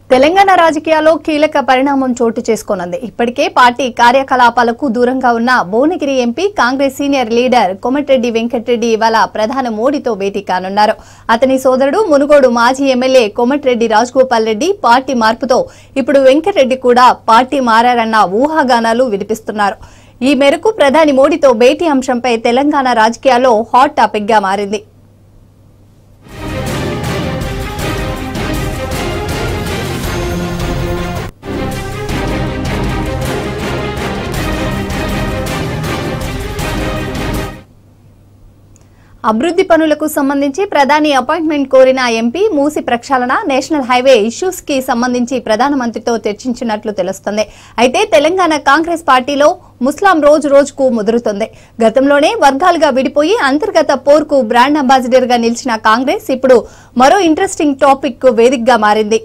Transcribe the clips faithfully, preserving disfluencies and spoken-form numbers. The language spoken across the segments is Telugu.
తెలంగాణ రాజకీయాల్లో కీలక పరిణామం చోటు చేసుకొనుంది. ఇప్పటికే పార్టీ కార్యకలాపాలకు దూరంగా ఉన్న Bhuvanagiri MP Congress senior leader Komatireddy Venkatreddy ఇవాళ ప్రధాని మోడీతో భేటీ కానున్నారు. అతని సోదరుడు మునుగోడు మాజీ ఎమ్మెల్యే కోమటిరెడ్డి రాజగోపాల్ రెడ్డి పార్టీ మార్పుతో ఇప్పుడు వెంకటరెడ్డి కూడా పార్టీ మారారన్న ఊహాగానాలు వినిపిస్తున్నారు. ఈ మేరకు ప్రధాని మోడీతో భేటీ అంశంపై తెలంగాణ రాజకీయాల్లో హాట్ టాపిక్ గా మారింది. అభివృద్ధి పనులకు సంబంధించి ప్రధాని అపాయింట్మెంట్ కోరిన ఎంపీ మూసి ప్రక్షాళన, నేషనల్ హైవే ఇష్యూస్ కి సంబంధించి ప్రధానమంత్రితో చర్చించినట్లు తెలుస్తోంది. అయితే తెలంగాణ కాంగ్రెస్ పార్టీలో ముస్లాం రోజు రోజుకు ముదురుతోంది. గతంలోనే వర్గాలుగా విడిపోయి అంతర్గత పోర్కు బ్రాండ్ అంబాసిడర్ గా నిలిచిన కాంగ్రెస్ ఇప్పుడు మరో ఇంట్రెస్టింగ్ టాపిక్ కు వేదికగా మారింది.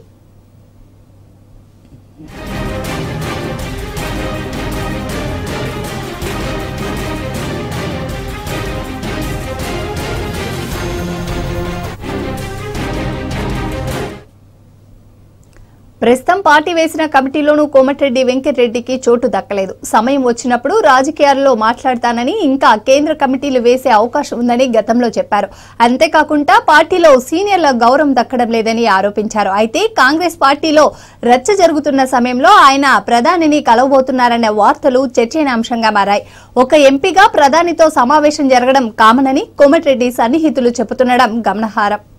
ప్రస్తుతం పార్టీ వేసిన కమిటీలోనూ కోమటిరెడ్డి వెంకటరెడ్డికి చోటు దక్కలేదు. సమయం వచ్చినప్పుడు రాజకీయాల్లో మాట్లాడతానని, ఇంకా కేంద్ర కమిటీలు వేసే అవకాశం ఉందని గతంలో చెప్పారు. అంతేకాకుండా పార్టీలో సీనియర్ల గౌరవం దక్కడం లేదని ఆరోపించారు. అయితే కాంగ్రెస్ పార్టీలో రచ్చ జరుగుతున్న సమయంలో ఆయన ప్రధానిని కలవబోతున్నారనే వార్తలు చర్చనీయాంశంగా మారాయి. ఒక ఎంపీగా ప్రధానితో సమావేశం జరగడం కామన్ అని కోమటిరెడ్డి సన్నిహితులు చెబుతుండడం గమనార్హం.